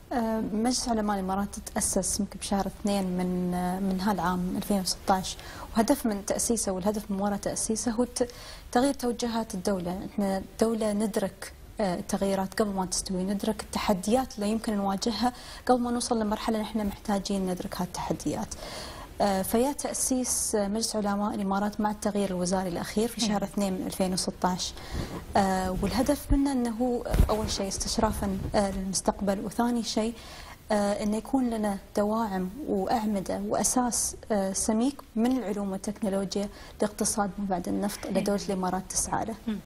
مجلس علماء الإمارات تأسس يمكن بشهر 2 من هالعام 2016، وهدف من تأسيسه والهدف من وراء تأسيسه هو تغيير توجهات الدولة. احنا دولة ندرك التغييرات قبل ما تستوي، ندرك التحديات اللي يمكن نواجهها قبل ما نوصل لمرحلة نحن محتاجين ندرك هالتحديات. فيا تأسيس مجلس علماء الإمارات مع التغيير الوزاري الأخير في شهر 2 من 2016، والهدف منه أنه أول شيء استشرافا للمستقبل، وثاني شيء أنه يكون لنا دواعم وأعمدة وأساس سميك من العلوم والتكنولوجيا لاقتصاد ما بعد النفط اللي دولة الإمارات تسعى له.